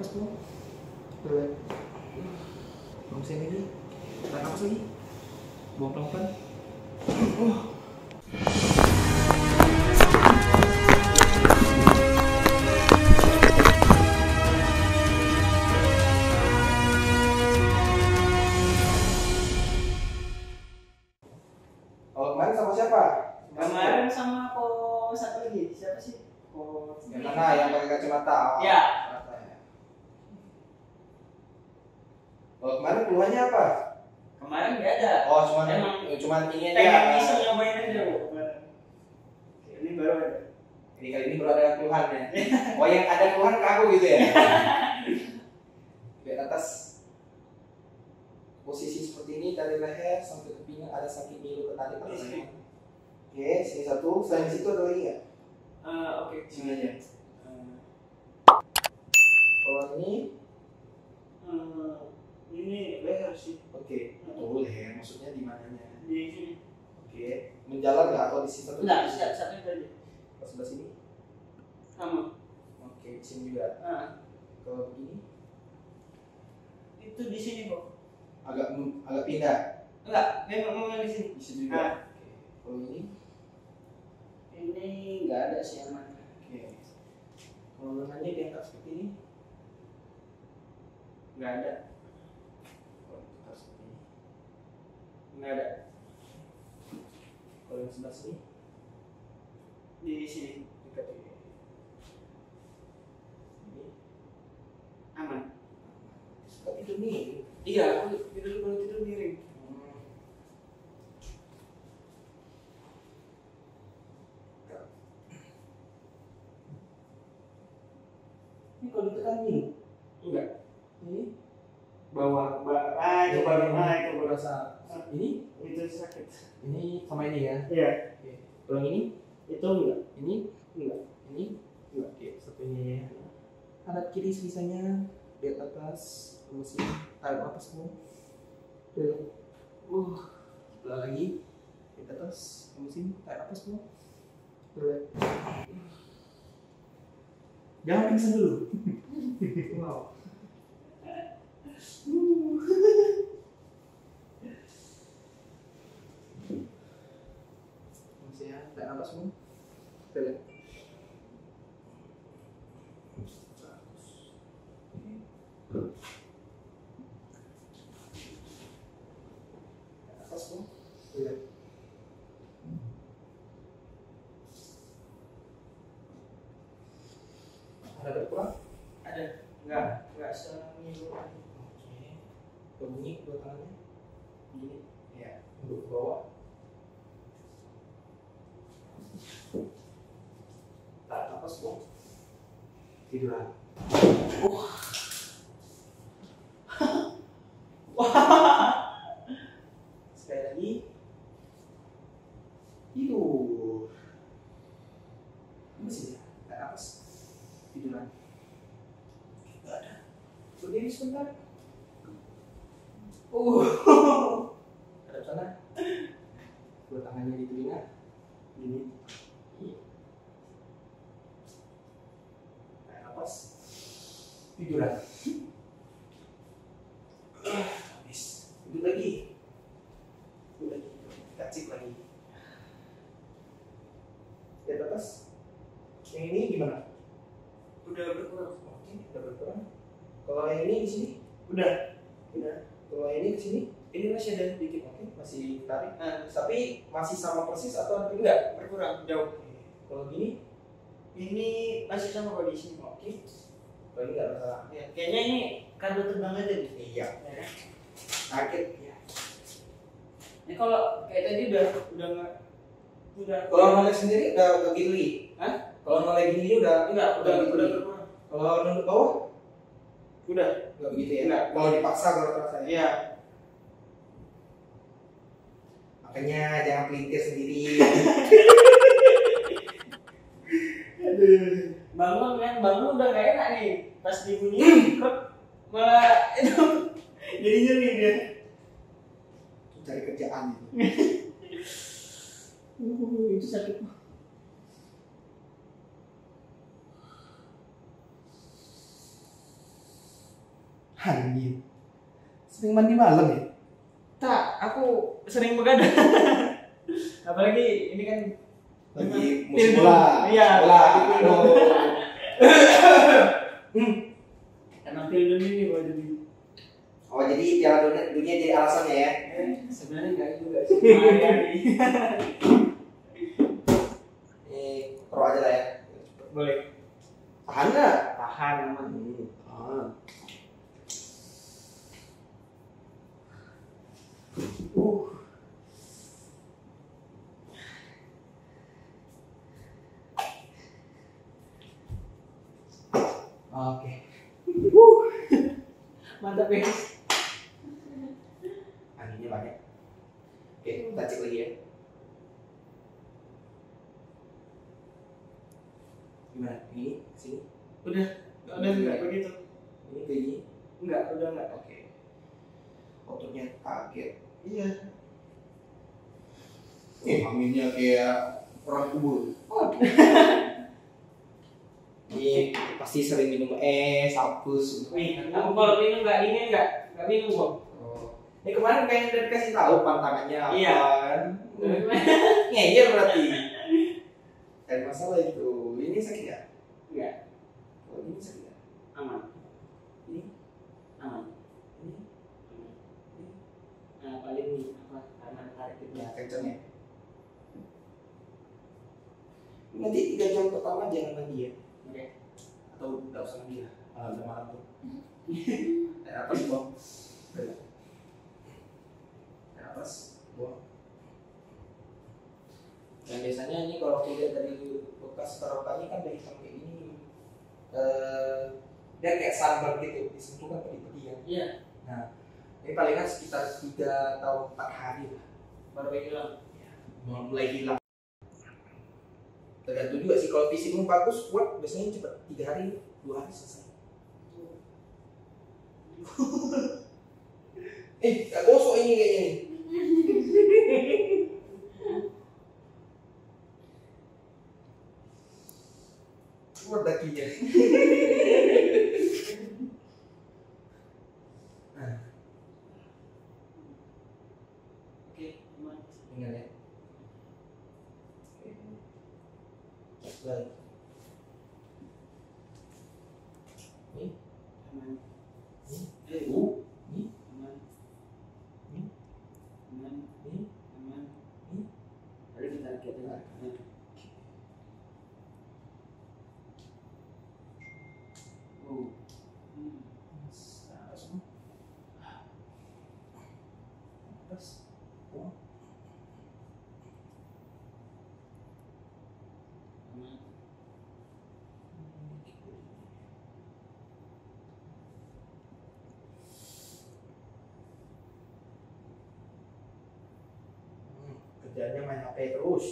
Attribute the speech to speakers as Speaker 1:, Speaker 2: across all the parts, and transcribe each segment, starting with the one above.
Speaker 1: nafas tuh. Relax. Ngomongin lagi. Tarik nafas lagi. Buang pelan-pelan. Oh, kemarin sama siapa?
Speaker 2: Kemarin sama satu lagi, siapa sih?
Speaker 1: Yang mana? Yang pakai kacamata?
Speaker 2: Ya.
Speaker 1: Oh, kemarin keluhannya apa?
Speaker 2: Kemarin nggak ada.
Speaker 1: Oh, cuman ini aja.
Speaker 2: Pengen iseng nyobain aja bu. Ini baru ada.
Speaker 1: Jadi kali ini baru ada keluhannya. Oh, yang ada keluhan ke aku gitu ya? Lihat atas. Posisi seperti ini dari leher sampai ke pinggang ada sakit ngilu ketarik pada leher. Oke, sini satu. Selain di situ ada lagi nggak?
Speaker 2: Oke.
Speaker 1: Sini aja. Kalau
Speaker 2: ini leher sih.
Speaker 1: oke. Oh, leher. Maksudnya di mananya?
Speaker 2: Di sini.
Speaker 1: Oke. Menjalar nggak atau di sini satu?
Speaker 2: Enggak, satu itu aja.
Speaker 1: Pas sebelah sini?
Speaker 2: Sama.
Speaker 1: Oke, di sini juga. Kalau begini?
Speaker 2: Itu di sini kok.
Speaker 1: Agak pindah.
Speaker 2: Enggak, memang di sini.
Speaker 1: Di sini juga. Oke. Kalau ini?
Speaker 2: Ini nggak ada sih aman.
Speaker 1: Oke. Kalau lengannya diangkat seperti ini?
Speaker 2: Nggak ada.
Speaker 1: Kalau diangkat seperti ini?
Speaker 2: Nggak ada.
Speaker 1: Kalau yang sebelah sini?
Speaker 2: Di sini.
Speaker 1: Dekat ini. Ini?
Speaker 2: Aman.
Speaker 1: Suka tidur nih.
Speaker 2: Iya, aku kalau tidur miring.
Speaker 1: Ini kalau ditekan nih? Enggak. Ini?
Speaker 2: Bawah,
Speaker 1: Coba rasa. Ini?
Speaker 2: itu sakit.
Speaker 1: Ini sama ini ya?
Speaker 2: Iya.
Speaker 1: Oke. Kalau yang ini?
Speaker 2: Itu enggak.
Speaker 1: Ini?
Speaker 2: Enggak.
Speaker 1: Ini? Enggak. Oke, satunya ya. Hadap kiri sebisanya. Lihat atas. Terus ini. Tarik nafas semua. Sebelah lagi. Lihat atas. Terus ini. Tarik nafas semua. Relax. Jangan pingsan dulu. Wow. Masih ya, tarik nafas semua. Relax. Nafas semua. Relax. Ada berkurang?
Speaker 2: Ada. Enggak seminggu.
Speaker 1: Oke. Berbunyi kedua tangannya. Gini. Ya. Untuk ke bawah. Tarik nafas bong. Tiduran. Sekali lagi. Tidur. Masih ya. Tarik nafas. Tiduran. Gak ada. Berdiri sebentar. Hadap sana. Dua tangannya di telinga. Ini. Tarik nafas. Tiduran. Habis. Tidur lagi. Tidur lagi. Kacik lagi. Lihat atas. Yang ini gimana?
Speaker 2: Udah berkurang.
Speaker 1: Oke, udah berkurang. Kalau yang ini di sini?
Speaker 2: Udah.
Speaker 1: Kalau yang ini ke sini?
Speaker 2: Ini masih ada dikit.
Speaker 1: Oke, masih tarik. Tapi masih sama persis atau enggak?
Speaker 2: Berkurang jauh.
Speaker 1: Kalau gini?
Speaker 2: Ini masih sama kondisi.
Speaker 1: Oke. Kalau ini nggak masalah.
Speaker 2: Ya, kayaknya ini kado terbang aja nih.
Speaker 1: Iya.
Speaker 2: Ya.
Speaker 1: Sakit. Ya.
Speaker 2: Ini kalau kayak tadi udah nggak.
Speaker 1: Kalau noleh sendiri udah gitu lagi.
Speaker 2: Hah?
Speaker 1: Kalau noleh gini udah
Speaker 2: Enggak, udah
Speaker 1: gitu.
Speaker 2: berkurang.
Speaker 1: Kalau nunduk bawah
Speaker 2: Udah.
Speaker 1: nggak begitu ya?
Speaker 2: Nggak.
Speaker 1: Kalau dipaksa kalau terasa ya.
Speaker 2: Iya.
Speaker 1: Makanya jangan pelintir sendiri.
Speaker 2: Bangun udah gak enak nih. Pas dibunyi, malah itu jadi nyeri dia.
Speaker 1: Cari kerjaan itu.
Speaker 2: Itu sakit.
Speaker 1: Anjir. Sering mandi malam ya?
Speaker 2: Tak, aku sering begadang. Apalagi ini kan
Speaker 1: Lagi
Speaker 2: memang
Speaker 1: musim
Speaker 2: tidur.
Speaker 1: bola.
Speaker 2: Iya,
Speaker 1: Bola.
Speaker 2: lagi tidur.
Speaker 1: Aduh.
Speaker 2: Emang tidur ini gua jadi.
Speaker 1: Oh jadi Piala Dunia jadi alasannya ya?
Speaker 2: Sebenarnya enggak juga sih. Hari-hari.
Speaker 1: Pro aja lah ya.
Speaker 2: Boleh.
Speaker 1: Tahan nggak?
Speaker 2: Tahan aman.
Speaker 1: Tahan. Oke.
Speaker 2: Mantap ya.
Speaker 1: Anginnya banyak. Oke, kita cek lagi ya. Gimana? Ini sini.
Speaker 2: Udah enggak begitu.
Speaker 1: Ini kayak gini.
Speaker 2: Enggak, udah enggak.
Speaker 1: Oke. Outputnya kaget.
Speaker 2: Iya.
Speaker 1: Anginnya kayak orang kubur. Ini pasti sering minum es, hapus.
Speaker 2: Wih, aku kalau minum enggak ini enggak minum kok.
Speaker 1: Oh. Ini kemarin pengen udah dikasih tahu pantangannya apa
Speaker 2: Iya.
Speaker 1: kan? Ngeyel berarti. Ada masalah itu. Ini sakit ya?
Speaker 2: Enggak,
Speaker 1: Oh, ini sakit ya?
Speaker 2: aman.
Speaker 1: Ini?
Speaker 2: Aman.
Speaker 1: Ini?
Speaker 2: Ini. Nah, paling ini apa? Karena tarik itu.
Speaker 1: Ya, kenceng ya. Nanti 3 jam pertama jangan mandi ya.
Speaker 2: Oke.
Speaker 1: Atau nggak usah mandi lah. Udah malam tuh. Atas buang. Atas buang. Dan biasanya ini kalau dilihat dari bekas serotannya kan dari hitam kayak ini. Dia kayak sunburn gitu, disentuh kan pedih-pedih ya.
Speaker 2: Iya,
Speaker 1: Nah, ini palingan sekitar 3 atau 4 hari lah.
Speaker 2: baru hilang.
Speaker 1: Mulai hilang. Tergantung juga sih, kalau fisikmu bagus, kuat, biasanya cepat 3 hari, 2 hari selesai. Gak gosok ini kayaknya nih. Kuat dakinya. Nah,
Speaker 2: Oke, aman.
Speaker 1: ingat ya. Baik. Ini,
Speaker 2: Aman.
Speaker 1: ini,
Speaker 2: Eh,
Speaker 1: ini,
Speaker 2: aman.
Speaker 1: ini,
Speaker 2: Aman.
Speaker 1: ini,
Speaker 2: Aman.
Speaker 1: ini.
Speaker 2: Lalu kita lihat ya. Oh.
Speaker 1: Atas semua. Atas. Buang.
Speaker 2: Aman.
Speaker 1: Kerjanya main HP terus.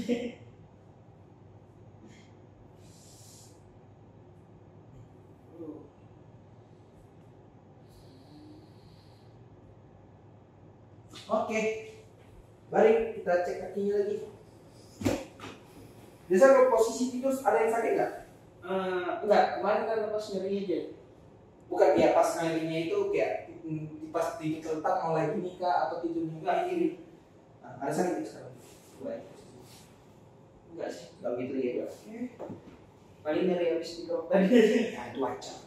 Speaker 1: Oke, mari kita cek kakinya lagi. Biasa kalau posisi tidur ada yang sakit nggak?
Speaker 2: Enggak, kemarin kan lepas nyeri aja.
Speaker 1: Bukan dia pas ngalinya itu kayak pas tidur terletak mau lagi nikah atau tidurnya
Speaker 2: Enggak, ini.
Speaker 1: Nah, ada sakit nggak sekarang?
Speaker 2: Baik. Enggak sih.
Speaker 1: Kalau gitu ya.
Speaker 2: Paling nyeri habis dikerok tadi.
Speaker 1: Nah itu wajar.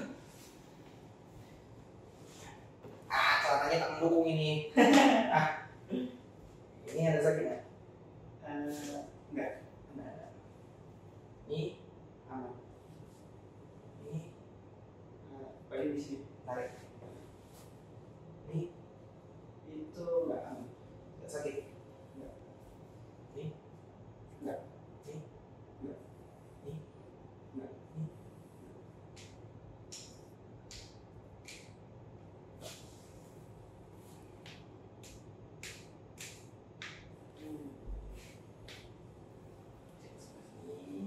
Speaker 1: Celananya tak mendukung ini. Ini ada sakit nggak?
Speaker 2: Enggak.
Speaker 1: Nah, ini
Speaker 2: Aman.
Speaker 1: ini
Speaker 2: Paling di sini.
Speaker 1: tarik. Ini
Speaker 2: Itu enggak aman.
Speaker 1: nggak sakit.
Speaker 2: Enggak.
Speaker 1: Ini
Speaker 2: Enggak.
Speaker 1: ini
Speaker 2: Enggak.
Speaker 1: ini
Speaker 2: Enggak.
Speaker 1: ini.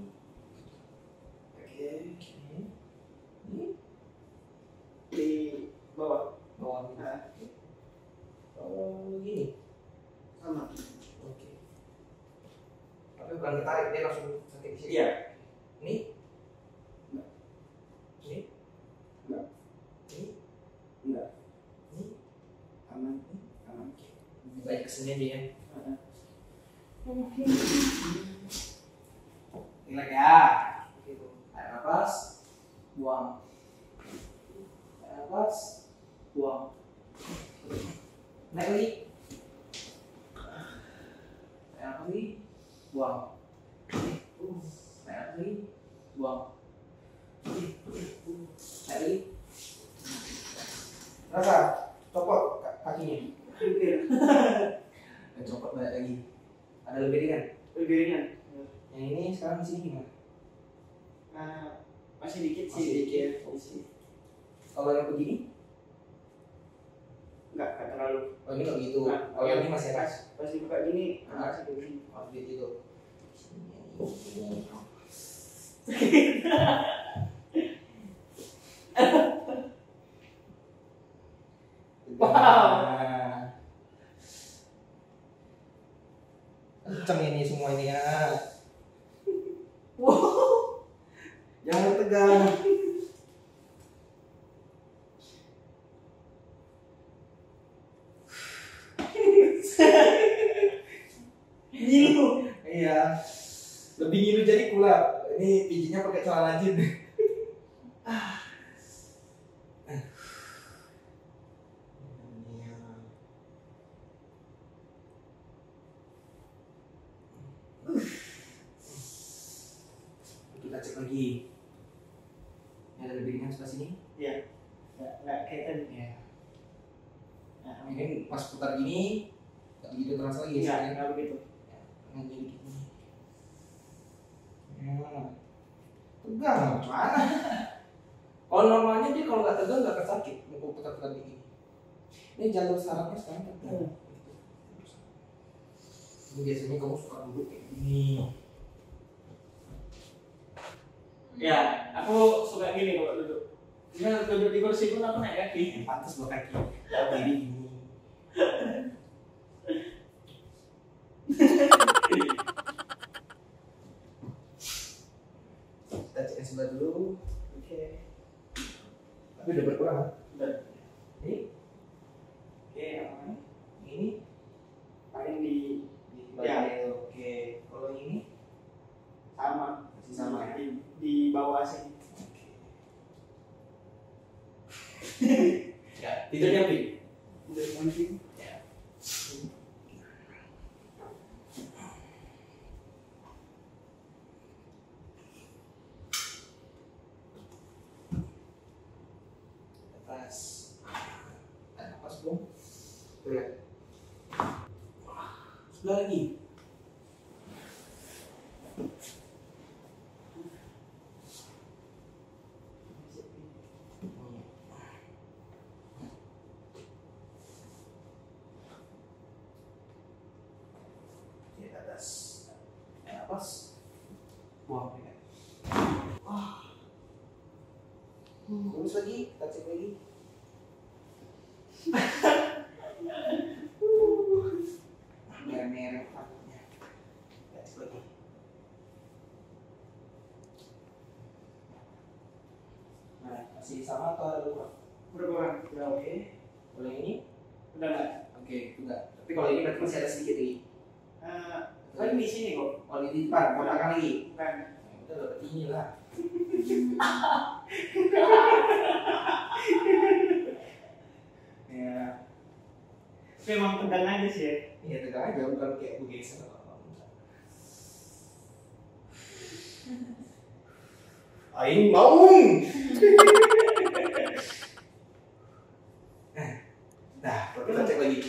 Speaker 1: Oke. Ini.
Speaker 2: Di
Speaker 1: sini aja ya. Relax ya. Gitu. Tarik nafas, buang. Tarik nafas, buang. Naik lagi. Tarik nafas lagi, buang. Tarik nafas lagi, buang. Naik lagi. Rasa, copot kakinya. Dan copot balik lagi. Ada lebih ringan.
Speaker 2: Lebih ringan.
Speaker 1: Yang ini sekarang di sini gimana?
Speaker 2: Masih dikit sih.
Speaker 1: Masih dikit. Kalau yang begini?
Speaker 2: Enggak terlalu.
Speaker 1: Oh ini nggak gitu.
Speaker 2: Nah,
Speaker 1: Oh yang ini masih ada.
Speaker 2: Pas dibuka gini,
Speaker 1: Nah.
Speaker 2: masih begini.
Speaker 1: Oh gitu.
Speaker 2: Wow.
Speaker 1: Kenceng ini semua ini ya.
Speaker 2: Wow.
Speaker 1: Jangan tegang.
Speaker 2: Ngilu.
Speaker 1: Iya. Lebih ngilu jadi kulap. Ini pijinya pakai celana jin. Kita cek lagi. Ini ada lebih ringan sebelah sini.
Speaker 2: Iya. Enggak kayak tadi.
Speaker 1: Ya.
Speaker 2: Nah,
Speaker 1: Ini pas putar gini, nggak begitu terasa lagi.
Speaker 2: Iya,
Speaker 1: kan?
Speaker 2: enggak begitu.
Speaker 1: Nah, jadi gini. Ya. Tegang, mana? Kalau normalnya dia kalau nggak tegang nggak sakit, mau putar-putar begini. Ini jalur sarafnya sekarang tegang. Ini biasanya kamu suka duduk kayak gini.
Speaker 2: Ya, aku suka gini kalau duduk. Karena duduk di kursi pun aku naik kaki.
Speaker 1: Pantas buat kaki. Kalau diri gini. Kita cek sebelah dulu.
Speaker 2: Oke.
Speaker 1: Tapi udah berkurang kan?
Speaker 2: Udah.
Speaker 1: Ini,
Speaker 2: Oke, aman.
Speaker 1: ini
Speaker 2: Paling di
Speaker 1: ya. Oke. Kalau ini
Speaker 2: sama.
Speaker 1: masih sama.
Speaker 2: Di bawah sini.
Speaker 1: Ya, tidurnya Pi.
Speaker 2: Udah penting.
Speaker 1: Ya. Atas. Dan apa sebelum? Tuh ya. Sebelah lagi. Di atas. Atas. Buang ya. Wah. Lurus lagi, kita cek lagi. Merah-merah takutnya. Kita cek lagi. Nah, masih sama atau ada berubah?
Speaker 2: Berkurang. Udah oke.
Speaker 1: Kalau yang ini?
Speaker 2: Udah enggak?
Speaker 1: Oke, enggak. Tapi kalau ini berarti masih ada sedikit lagi.
Speaker 2: Kan di sini kok.
Speaker 1: Kalau di depan, kotakan lagi.
Speaker 2: Bukan.
Speaker 1: Ya, udah berarti ini lah. Ya,
Speaker 2: Memang tegang aja sih ya.
Speaker 1: ya tegang aja bukan kayak bergeser atau apa. Aing maung. Nah, kalau kita cek lagi.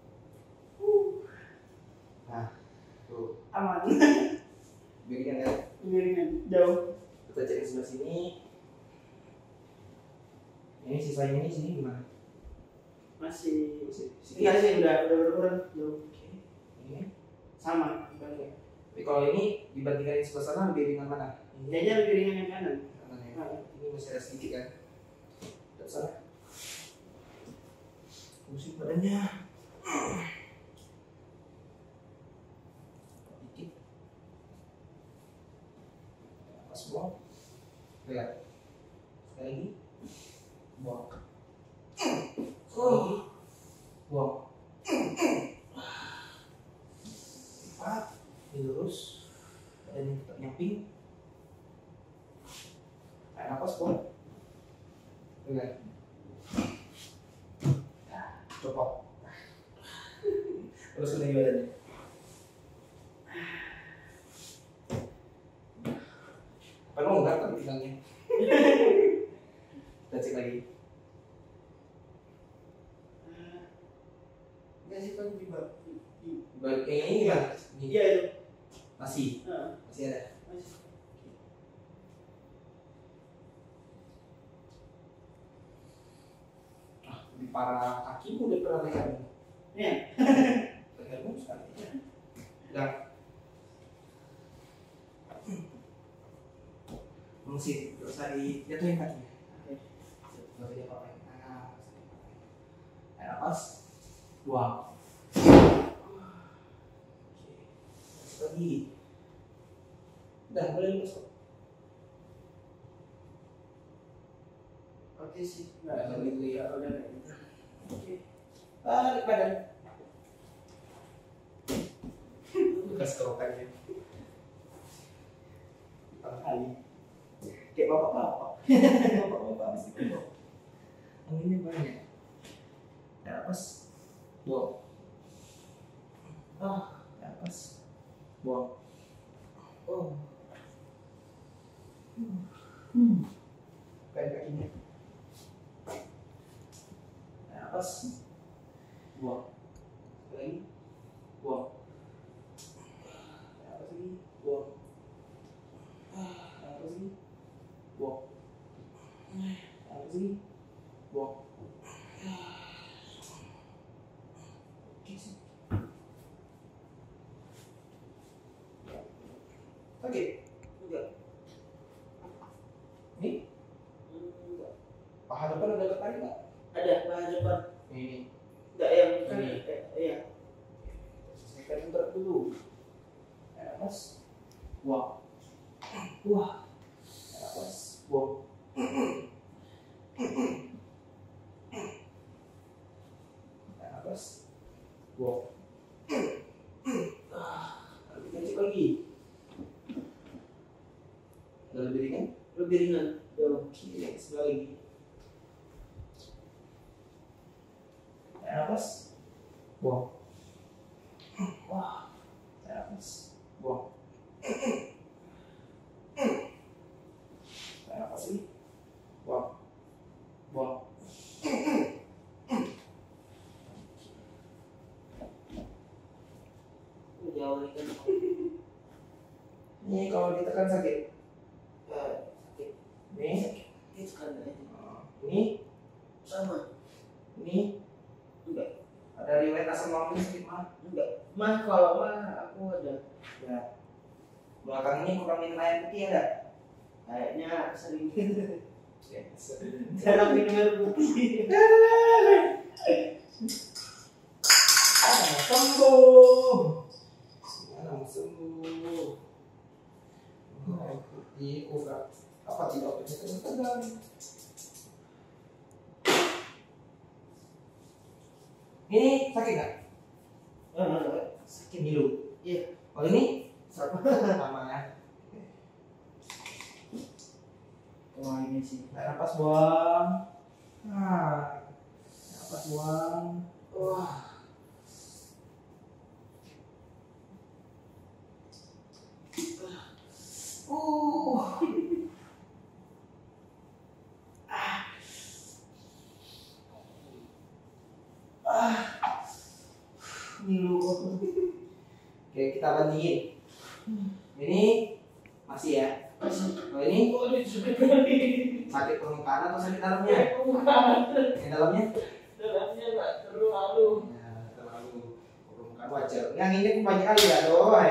Speaker 1: Nah, tuh.
Speaker 2: Aman.
Speaker 1: Begini kan?
Speaker 2: Miringan. Jauh.
Speaker 1: Kita cek di sebelah sini. Ini sisanya ini sini gimana?
Speaker 2: Masih.
Speaker 1: Sini
Speaker 2: Iya sih udah berkurang. Jauh.
Speaker 1: Oke. Ini
Speaker 2: Sama.
Speaker 1: banyak. Tapi kalau ini dibandingkan yang sebelah sana lebih ringan mana?
Speaker 2: Kayaknya lebih ringan yang kanan.
Speaker 1: Kanan ya. Ini masih ada sedikit kan? Tidak salah. Pusing badannya. Dikit. Pas buang. Lihat. Sekali lagi. Buang. Sekali lagi. Buang. Kaki lurus, badannya tetap nyamping. Tarik nafas kuat. Dengar. Copot. Terus lagi badannya. Apa longgar tapi tinggalnya. Kita cek lagi.
Speaker 2: Enggak sih kan di
Speaker 1: Balik yang ini gimana?
Speaker 2: Iya itu.
Speaker 1: Masih.
Speaker 2: Heeh.
Speaker 1: Masih ada.
Speaker 2: Masih.
Speaker 1: Di para kakimu udah pernah lihat.
Speaker 2: Nih.
Speaker 1: Lehermu sekali. Udah. Mengusir, terus hari jatuhin kakinya. Gak bisa apa-apain. Nah, air nafas. Buang. Oke. Lagi. Udah, boleh lepas kok.
Speaker 2: Oke sih.
Speaker 1: Udah gitu ya.
Speaker 2: Udah.
Speaker 1: Oke. Balik badan. Bekas kerokannya. Kali. Kayak bapak-bapak. Bapak-bapak mesti keluar. Anginnya banyak. Ya nafas. Buang. Ya nafas. Buang. Oh. Kayak kakinya. Ya nafas. Buang. Lagi. Buang. Ya nafas lagi. Buang. Nafas lagi. Buang. Nafas lagi. Buang. Oke sih. Oke.
Speaker 2: Enggak.
Speaker 1: Ini
Speaker 2: Enggak.
Speaker 1: paha depan udah ketarik nggak?
Speaker 2: Ada paha depan.
Speaker 1: Ini.
Speaker 2: Enggak yang kan.
Speaker 1: Ini.
Speaker 2: Iya.
Speaker 1: Selesaikan berat dulu. Ya nafas. Buang. Wah. Ya nafas. Buang. Ya nafas. Buang. Kita cek lagi. Udah lebih ringan?
Speaker 2: Lebih ringan. Jauh.
Speaker 1: Oke, sebelah lagi. Ya nafas. Buang. Wah. Ya nafas. Buang. Ya nafas lagi. Buang. Buang.
Speaker 2: Jauh nih kan.
Speaker 1: Ini kalau ditekan sakit.
Speaker 2: Sakit.
Speaker 1: Ini.
Speaker 2: Itu kan aja.
Speaker 1: Ini.
Speaker 2: Sama.
Speaker 1: Ini.
Speaker 2: Enggak.
Speaker 1: Ada riwayat asam lambung sakit mah?
Speaker 2: Enggak. Mah kalau mah aku ada.
Speaker 1: Ya. Belakang ini kurang minum air putih ada?
Speaker 2: Kayaknya sering.
Speaker 1: Ya.
Speaker 2: Jarang minum air putih.
Speaker 1: Sembuh. Mau sembuh. Air putih, urat. Apa tidak obatnya tegang-tegang? Ini sakit nggak? Sakit dulu.
Speaker 2: Iya.
Speaker 1: Oh ini?
Speaker 2: Sama.
Speaker 1: Sama ya.
Speaker 2: Wah ini sih.
Speaker 1: Tarik nafas buang. Nah, nafas buang.
Speaker 2: Wah.
Speaker 1: Ngilu. Oke, kita bandingin. Ini masih ya. Kalau ini sakit permukaan atau sakit dalamnya? Yang dalamnya?
Speaker 2: Dalamnya nggak terlalu.
Speaker 1: Ya, terlalu permukaan wajar. Yang ini banyak kali ya, doy.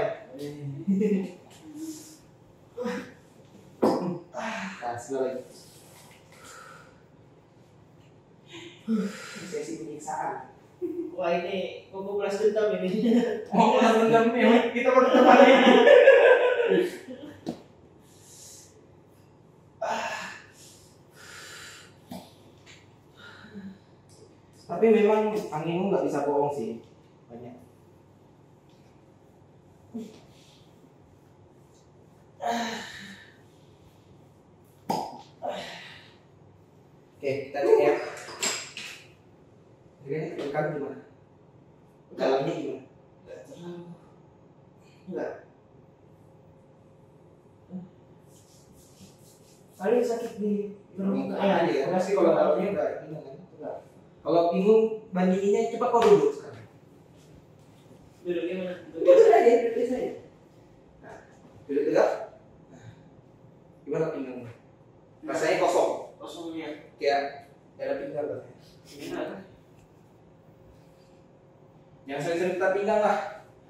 Speaker 1: Kasih lagi. Sesi penyiksaan.
Speaker 2: Wah ini koko belas dendam ini.
Speaker 1: Oh, benar-benar nih. Kita bertemu lagi. Tapi memang anginmu nggak bisa bohong sih, banyak. Oke, kita cek ya. Ini tekan gimana? Dalamnya gimana? Enggak.
Speaker 2: Paling sakit di
Speaker 1: permukaan aja ya. Masih kalau dalamnya enggak. Kalau bingung bandinginnya, coba kau duduk sekarang.
Speaker 2: duduknya mana?
Speaker 1: Duduk saja, duduk saja. Nah, duduk tegak. Nah, gimana pinggangnya? Rasanya kosong.
Speaker 2: Kosongnya.
Speaker 1: Kayak ada pinggang kan?
Speaker 2: Gimana?
Speaker 1: Yang sering-sering kita pinggang lah.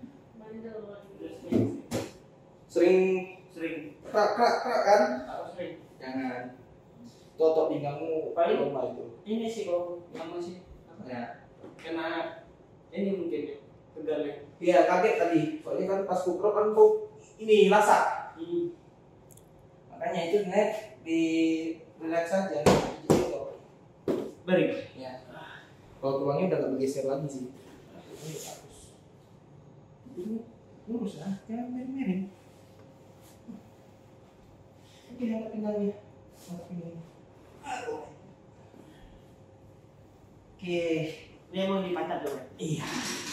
Speaker 1: Sering krak kan?
Speaker 2: Aku sering.
Speaker 1: Jangan. Totok pinggangmu
Speaker 2: Paling
Speaker 1: normal itu.
Speaker 2: ini sih kok lama sih.
Speaker 1: Ya.
Speaker 2: Kena ini mungkin ya. Tegalnya.
Speaker 1: Iya kaget tadi. Soalnya kan pas kukrok kan kok ini lasak. Makanya itu sebenarnya di relax saja.
Speaker 2: Beri.
Speaker 1: Ya. Kalau tulangnya udah nggak bergeser lagi sih. Ini bagus. Ini lurus lah, jangan miring-miring. Oke, angkat pinggangnya. Angkat pinggangnya. Aduh. Oke.
Speaker 2: Ini emang dipacat dulu.
Speaker 1: Iya.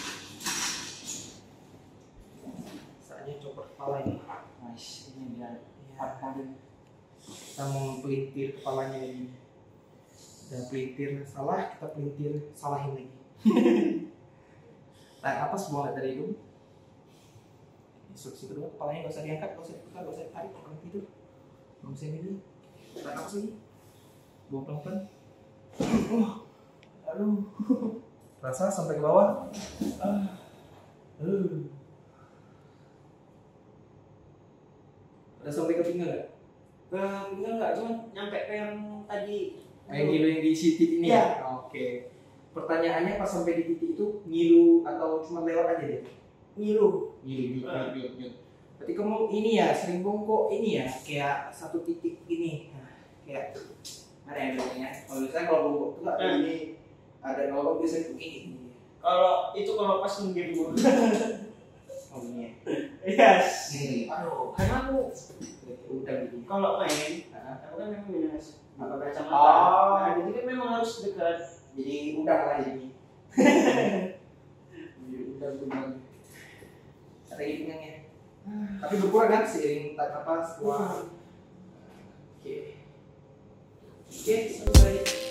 Speaker 1: Saatnya copot kepala ini.
Speaker 2: Nice. Ini dia.
Speaker 1: Kita mau pelintir kepalanya ini. Dan pelintir salah, kita pelintir salahin lagi. Tarik apa semua dari hidung. Instruksi kedua, kepalanya nggak usah diangkat, nggak usah diputar, nggak usah ditarik, orang tidur. Nggak usah ini dulu. Tarik apa lagi? Buang pelan-pelan. Aduh. Rasa sampai ke bawah. Udah sampai ke pinggang nggak?
Speaker 2: Enggak, cuma nyampe ke yang tadi.
Speaker 1: Ngilu yang di titik ini ya? Oke. Pertanyaannya pas sampai di titik itu ngilu atau cuma lewat aja deh?
Speaker 2: Ngilu.
Speaker 1: Ngilu. Berarti kamu ini ya sering bongkok ini ya kayak satu titik ini. Nah, kayak mana ya bilangnya? Kalau misalnya kalau bongkok itu nggak ini ada nolong biasanya ini.
Speaker 2: Kalau itu kalau pas menggigit.
Speaker 1: Oh ini ya.
Speaker 2: Yes.
Speaker 1: Ini.
Speaker 2: Aduh, karena aku
Speaker 1: Udah gitu.
Speaker 2: kalau main, aku kan memang minus apa kacamata.
Speaker 1: Oh.
Speaker 2: Nah, jadi kan memang harus dekat.
Speaker 1: Jadi udang lah jadi. Jadi udang. Ada pinggangnya. Tapi berkurang kan seiring tak apa setelah. Oke, sampai